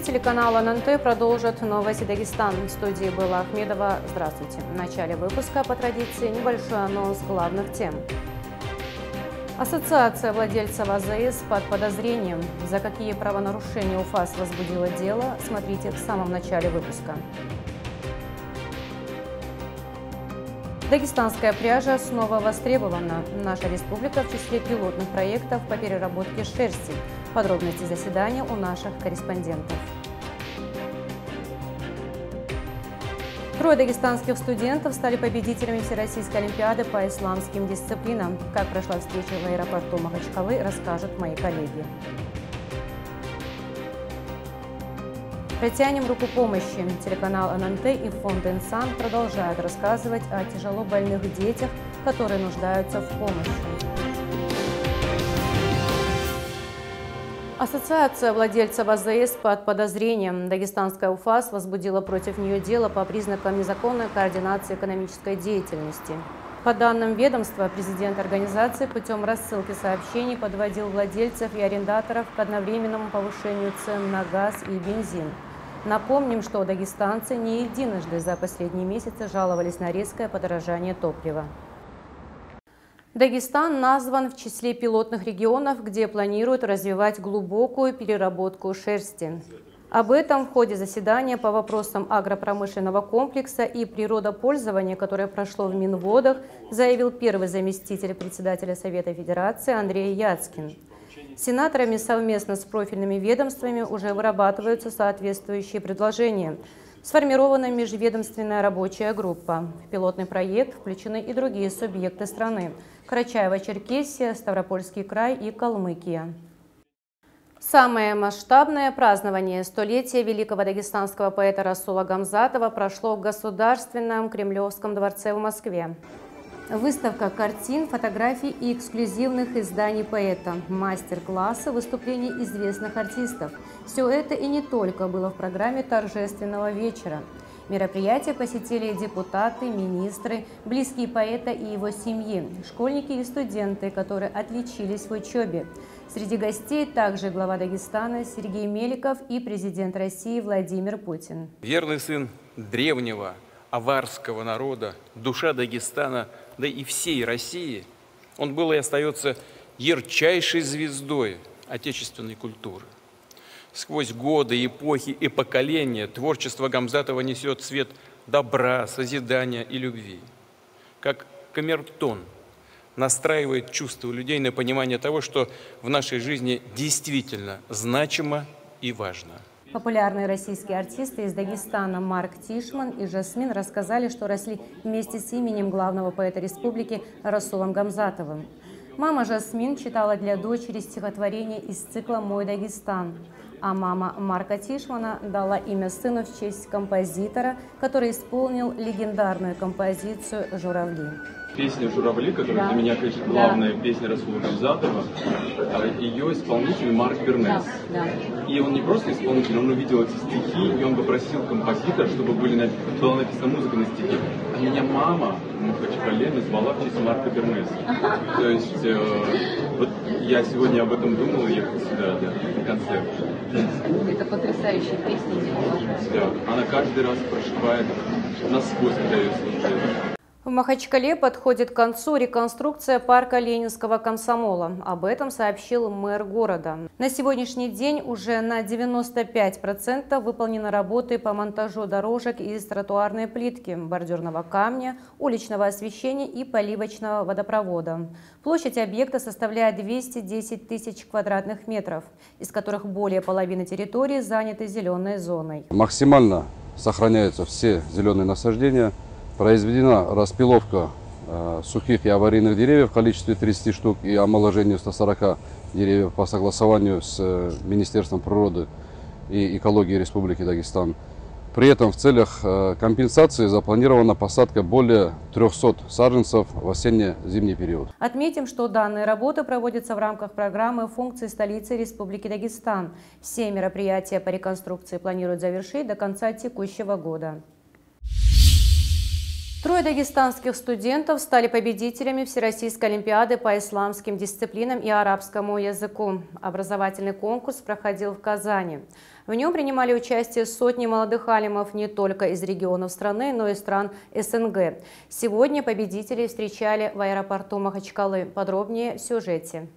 телеканала ННТ продолжит новости Дагестан. В студии была Ахмедова. Здравствуйте. В начале выпуска, по традиции, небольшой анонс главных тем. Ассоциация владельцев АЗС под подозрением. За какие правонарушения УФАС возбудила дело, смотрите в самом начале выпуска. Дагестанская пряжа снова востребована. Наша республика в числе пилотных проектов по переработке шерсти. Подробности заседания у наших корреспондентов. Трое дагестанских студентов стали победителями Всероссийской олимпиады по исламским дисциплинам. Как прошла встреча в аэропорту Махачкалы, расскажут мои коллеги. Протянем руку помощи. Телеканал ННТ и фонд «Инсан» продолжают рассказывать о тяжело больных детях, которые нуждаются в помощи. Ассоциация владельцев АЗС под подозрением. Дагестанская УФАС возбудила против нее дело по признакам незаконной координации экономической деятельности. По данным ведомства, президент организации путем рассылки сообщений подводил владельцев и арендаторов к одновременному повышению цен на газ и бензин. Напомним, что дагестанцы не единожды за последние месяцы жаловались на резкое подорожание топлива. Дагестан назван в числе пилотных регионов, где планируют развивать глубокую переработку шерсти. Об этом в ходе заседания по вопросам агропромышленного комплекса и природопользования, которое прошло в Минводах, заявил первый заместитель председателя Совета Федерации Андрей Яцкин. Сенаторами совместно с профильными ведомствами уже вырабатываются соответствующие предложения. Сформирована межведомственная рабочая группа. В пилотный проект включены и другие субъекты страны – Карачаево-Черкесия, Ставропольский край и Калмыкия. Самое масштабное празднование столетия великого дагестанского поэта Расула Гамзатова прошло в Государственном Кремлевском дворце в Москве. Выставка картин, фотографий и эксклюзивных изданий поэта, мастер-классы, выступления известных артистов. Все это и не только было в программе торжественного вечера. Мероприятие посетили депутаты, министры, близкие поэта и его семьи, школьники и студенты, которые отличились в учебе. Среди гостей также глава Дагестана Сергей Меликов и президент России Владимир Путин. Верный сын древнего аварского народа, душа Дагестана, да и всей России, он был и остается ярчайшей звездой отечественной культуры. Сквозь годы, эпохи и поколения творчество Гамзатова несет свет добра, созидания и любви. Как камертон настраивает чувства людей на понимание того, что в нашей жизни действительно значимо и важно. Популярные российские артисты из Дагестана Марк Тишман и Жасмин рассказали, что росли вместе с именем главного поэта республики Расулом Гамзатовым. Мама Жасмин читала для дочери стихотворение из цикла «Мой Дагестан», а мама Марка Тишмана дала имя сыну в честь композитора, который исполнил легендарную композицию «Журавли». Песня «Журавли», которая для меня, конечно, главная песня Расула Гамзатова, ее исполнитель Марк Бернес. И он не просто исполнитель, он увидел эти стихи, и он попросил композитора, чтобы была написана музыка на стихи. А меня мама в Махачкале назвала в честь Марка Бернеса. То есть, вот я сегодня об этом думал, ехал сюда, на концерт. Это потрясающая песня. Да, она каждый раз прошивает насквозь, когда ее слушает. В Махачкале подходит к концу реконструкция парка Ленинского комсомола. Об этом сообщил мэр города. На сегодняшний день уже на 95% выполнены работы по монтажу дорожек из тротуарной плитки, бордюрного камня, уличного освещения и поливочного водопровода. Площадь объекта составляет 210 тысяч квадратных метров, из которых более половины территории заняты зеленой зоной. Максимально сохраняются все зеленые насаждения. Произведена распиловка сухих и аварийных деревьев в количестве 30 штук и омоложению 140 деревьев по согласованию с Министерством природы и экологии Республики Дагестан. При этом в целях компенсации запланирована посадка более 300 саженцев в осенне-зимний период. Отметим, что данные работы проводятся в рамках программы функций столицы Республики Дагестан. Все мероприятия по реконструкции планируют завершить до конца текущего года. Трое дагестанских студентов стали победителями Всероссийской олимпиады по исламским дисциплинам и арабскому языку. Образовательный конкурс проходил в Казани. В нем принимали участие сотни молодых алимов не только из регионов страны, но и стран СНГ. Сегодня победителей встречали в аэропорту Махачкалы. Подробнее в сюжете.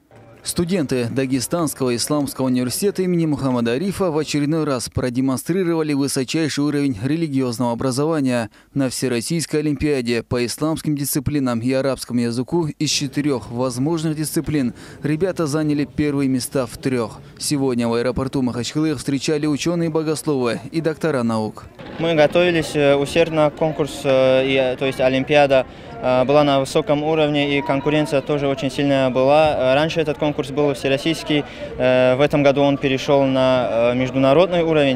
Студенты Дагестанского исламского университета имени Мухаммада Арифа в очередной раз продемонстрировали высочайший уровень религиозного образования на Всероссийской олимпиаде по исламским дисциплинам и арабскому языку. Из 4 возможных дисциплин ребята заняли первые места в 3. Сегодня в аэропорту Махачкалы их встречали ученые-богословы и доктора наук. Мы готовились усердно, конкурс, то есть олимпиада была на высоком уровне, и конкуренция тоже очень сильная была. Раньше этот конкурс был всероссийский, в этом году он перешел на международный уровень,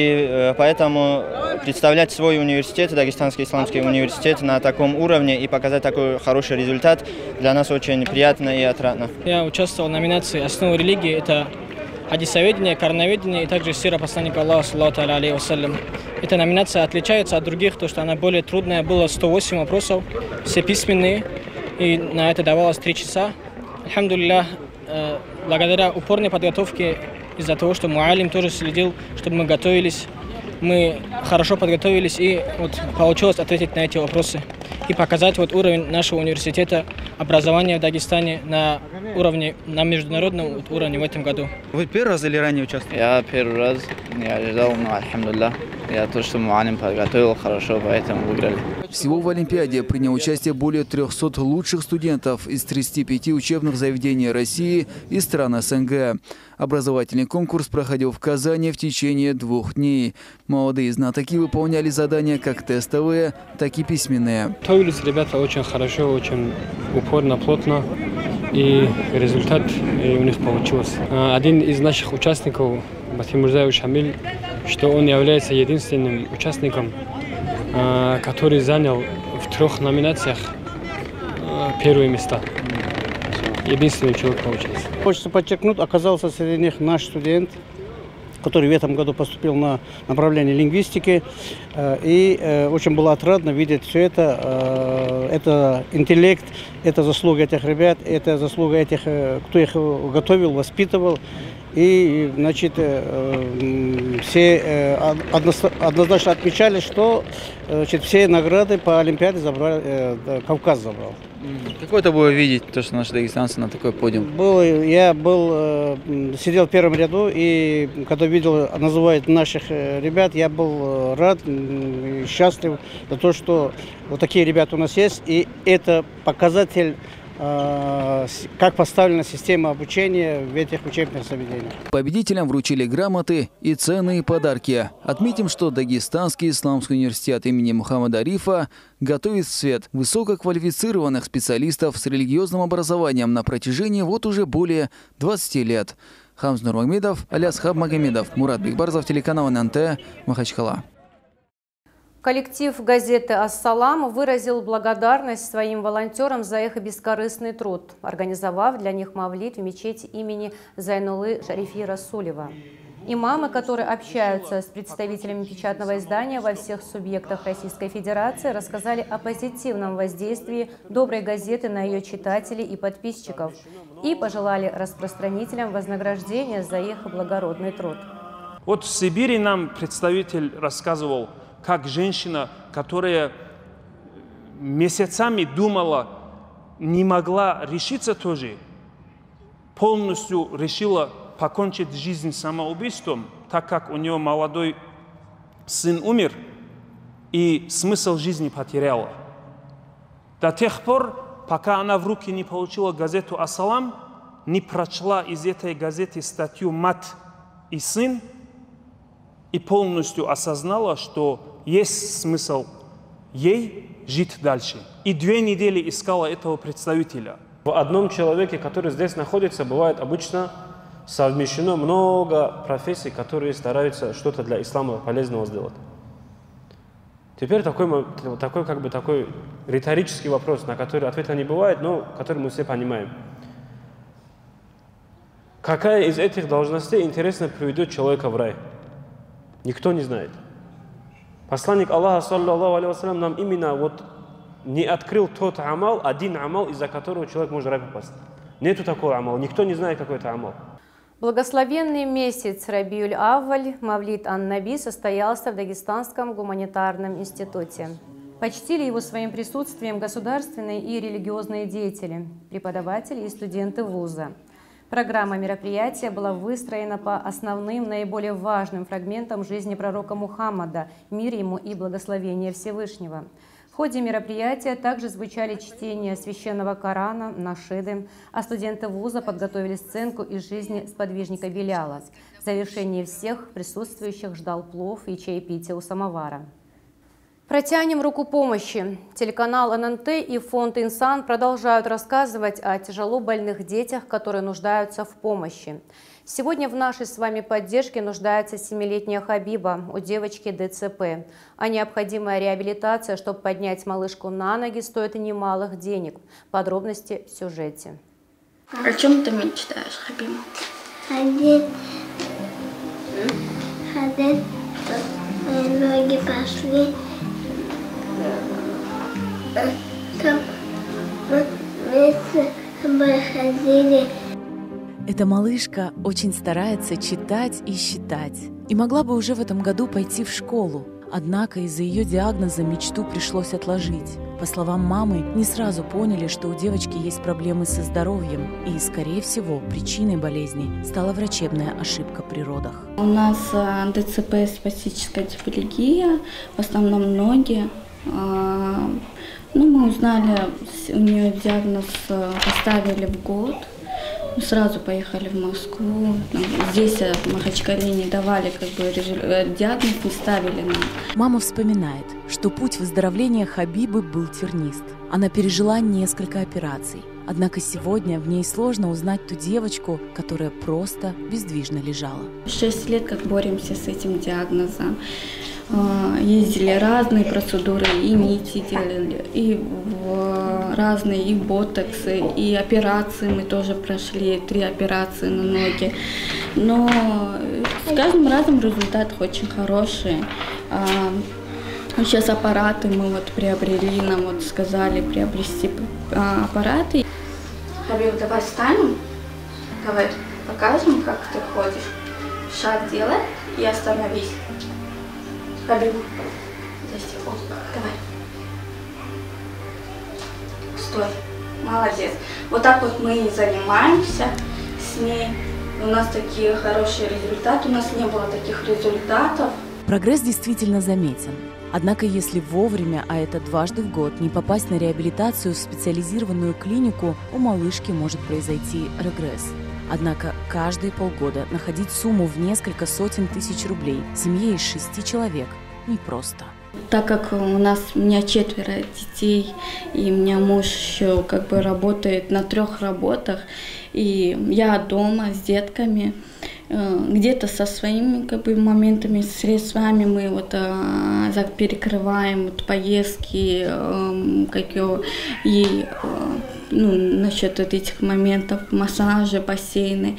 и поэтому представлять свой университет, Дагестанский исламский университет, на таком уровне и показать такой хороший результат для нас очень приятно и отрадно. Я участвовал в номинации «Основы религии». Это хадисоведение, корановедение и также сира посланника Аллаха, саллаллаху алейхи вассалям. Эта номинация отличается от других, то что она более трудная. Было 108 вопросов, все письменные, и на это давалось 3 часа. Альхамдулиллах, благодаря упорной подготовке, из-за того, что муалим тоже следил, чтобы мы готовились, мы хорошо подготовились, и вот получилось ответить на эти вопросы и показать вот уровень нашего университета образования в Дагестане на международном уровне в этом году. Вы первый раз или ранее участвовали? Я первый раз, я ожидал, но альхамдулиллах. Я то, что муалим подготовил хорошо, поэтому выиграли. Всего в олимпиаде приняло участие более 300 лучших студентов из 35 учебных заведений России и стран СНГ. Образовательный конкурс проходил в Казани в течение 2 дней. Молодые знатоки выполняли задания как тестовые, так и письменные. Готовились ребята очень хорошо, очень упорно, плотно, и результат у них получился. Один из наших участников, Батимурзаев Шамиль, что он является единственным участником, который занял в 3 номинациях первые места. Единственный человек получился. Хочется подчеркнуть, оказался среди них наш студент, который в этом году поступил на направление лингвистики. И очень было отрадно видеть все это. Это интеллект, это заслуга этих ребят, это заслуга этих, кто их готовил, воспитывал. И, значит, все однозначно отмечали, что, значит, все награды по олимпиаде Кавказ забрал. Какое это было видеть, то, что наши дагестанцы на такой подиум? Я сидел в первом ряду, и когда видел, называют наших ребят, я был рад и счастлив за то, что вот такие ребята у нас есть. И это показатель, как поставлена система обучения в этих учебных заведениях. Победителям вручили грамоты и ценные подарки. Отметим, что Дагестанский исламский университет имени Мухаммада Арифа готовит в свет высококвалифицированных специалистов с религиозным образованием на протяжении вот уже более 20 лет. Хамз Нурмагомедов, Аляс Хабмагомедов, Мурат Бекбарзов, телеканал ННТ, Махачкала. Коллектив газеты «Ас-Салам» выразил благодарность своим волонтерам за их бескорыстный труд, организовав для них мавлид в мечети имени Зайнулы Шарифи Расулева. Имамы, которые общаются с представителями печатного издания во всех субъектах Российской Федерации, рассказали о позитивном воздействии доброй газеты на ее читателей и подписчиков и пожелали распространителям вознаграждения за их благородный труд. Вот в Сибири нам представитель рассказывал, как женщина, которая месяцами думала, не могла решиться тоже, полностью решила покончить жизнь самоубийством, так как у нее молодой сын умер и смысл жизни потеряла. До тех пор, пока она в руки не получила газету «Ас-Салам», не прочла из этой газеты статью «Мать и сын» и полностью осознала, что есть смысл ей жить дальше. И 2 недели искала этого представителя. В одном человеке, который здесь находится, бывает обычно совмещено много профессий, которые стараются что-то для ислама полезного сделать. Теперь такой риторический вопрос, на который ответа не бывает, но который мы все понимаем. Какая из этих должностей, интересно, приведет человека в рай? Никто не знает. Посланник Аллаха, саллаллаху алейхи вассалям, нам именно вот не открыл тот амал, один амал, из-за которого человек может в рай попасть. Нету такого амала, никто не знает, какой это амал. Благословенный месяц Рабиуль-Авваль Мавлид ан-Наби состоялся в Дагестанском гуманитарном институте. Почтили его своим присутствием государственные и религиозные деятели, преподаватели и студенты вуза. Программа мероприятия была выстроена по основным, наиболее важным фрагментам жизни пророка Мухаммада, мир ему и благословения Всевышнего. В ходе мероприятия также звучали чтения священного Корана, нашиды, а студенты вуза подготовили сценку из жизни сподвижника Биляла. В завершении всех присутствующих ждал плов и чаепитие у самовара. Протянем руку помощи. Телеканал ННТ и фонд «Инсан» продолжают рассказывать о тяжело больных детях, которые нуждаются в помощи. Сегодня в нашей с вами поддержке нуждается 7-летняя Хабиба, у девочки ДЦП. А необходимая реабилитация, чтобы поднять малышку на ноги, стоит немалых денег. Подробности в сюжете. О чем ты мечтаешь, Хабиба? Ходить, ноги пошли. Там мы вместе с тобой ходили. Эта малышка очень старается читать и считать. И могла бы уже в этом году пойти в школу. Однако из-за ее диагноза мечту пришлось отложить. По словам мамы, не сразу поняли, что у девочки есть проблемы со здоровьем. И, скорее всего, причиной болезни стала врачебная ошибка при родах. У нас ДЦП спастическая дисплегия, в основном ноги. Мы узнали, у нее диагноз поставили в год. Мы сразу поехали в Москву. Здесь в Махачкале не давали, диагноз не ставили нам. Мама вспоминает, что путь выздоровления Хабибы был тернист. Она пережила несколько операций. Однако сегодня в ней сложно узнать ту девочку, которая просто бездвижно лежала. 6 лет как боремся с этим диагнозом. Ездили разные процедуры, и нити делали, и разные, и ботоксы, и операции мы тоже прошли, 3 операции на ноги. Но с каждым разом результат очень хороший. Сейчас аппараты мы приобрели, нам сказали приобрести аппараты. Хабиб, давай встанем, давай покажем, как ты ходишь. Шаг делай и остановись. Хабиб, давай. Стой, молодец. Вот так вот мы и занимаемся с ней. У нас такие хорошие результаты, у нас не было таких результатов. Прогресс действительно заметен. Однако, если вовремя, а это дважды в год, не попасть на реабилитацию в специализированную клинику, у малышки может произойти регресс. Однако каждые полгода находить сумму в несколько сотен тысяч рублей семье из 6 человек непросто. Так как у меня 4 детей, и у меня муж еще работает на 3 работах, и я дома с детками, где-то со своими моментами, средствами мы перекрываем поездки, и насчет этих моментов, массажи, бассейны.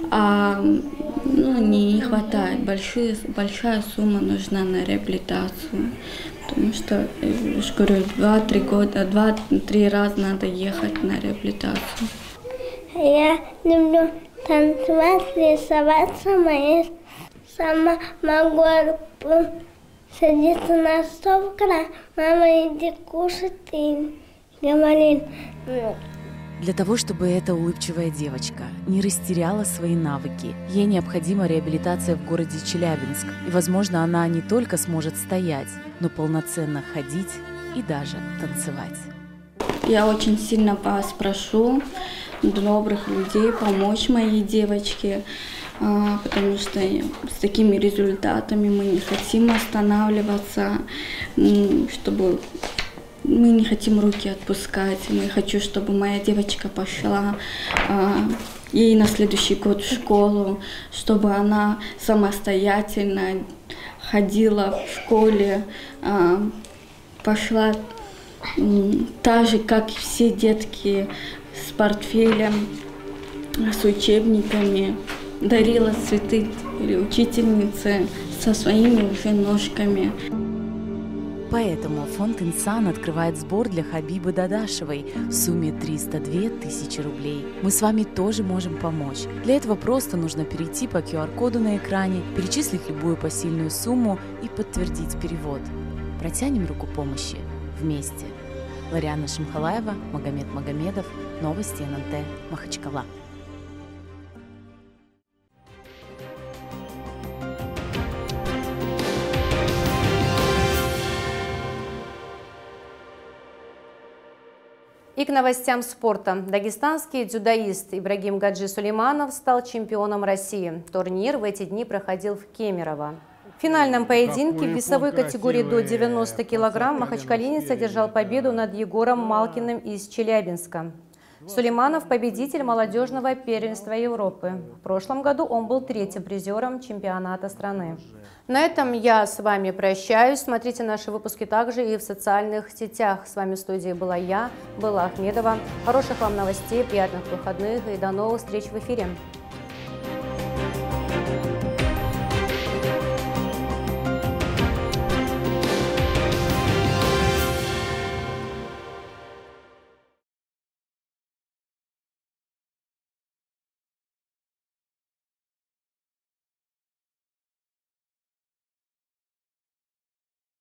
Не хватает, большая сумма нужна на реабилитацию. Потому что, я же говорю, 2-3 раза надо ехать на реабилитацию. Я люблю танцевать, рисовать сама могу садиться на стол, мама иди кушать и говорит. Для того, чтобы эта улыбчивая девочка не растеряла свои навыки, ей необходима реабилитация в городе Челябинск. И, возможно, она не только сможет стоять, но полноценно ходить и даже танцевать. Я очень сильно вас прошу добрых людей помочь моей девочке, потому что с такими результатами мы не хотим останавливаться, чтобы... Мы не хотим руки отпускать. Мы хочу, чтобы моя девочка пошла ей на следующий год в школу, чтобы она самостоятельно ходила в школе, пошла так же, как и все детки, с портфелем, с учебниками, дарила цветы учительнице со своими уже ножками. поэтому фонд «Инсан» открывает сбор для Хабибы Дадашевой в сумме 302 тысячи рублей. Мы с вами тоже можем помочь. Для этого просто нужно перейти по QR-коду на экране, перечислить любую посильную сумму и подтвердить перевод. Протянем руку помощи вместе. Лариана Шимхалаева, Магомед Магомедов, Новости ННТ, Махачкала. И к новостям спорта. Дагестанский дзюдоист Ибрагим Гаджи Сулейманов стал чемпионом России. Турнир в эти дни проходил в Кемерово. В финальном поединке в весовой категории до 90 килограмм махачкалинец одержал победу над Егором Малкиным из Челябинска. Сулейманов – победитель молодежного первенства Европы. В прошлом году он был третьим призером чемпионата страны. На этом я с вами прощаюсь. Смотрите наши выпуски также и в социальных сетях. С вами в студии была я, Белла Ахмедова. Хороших вам новостей, приятных выходных и до новых встреч в эфире.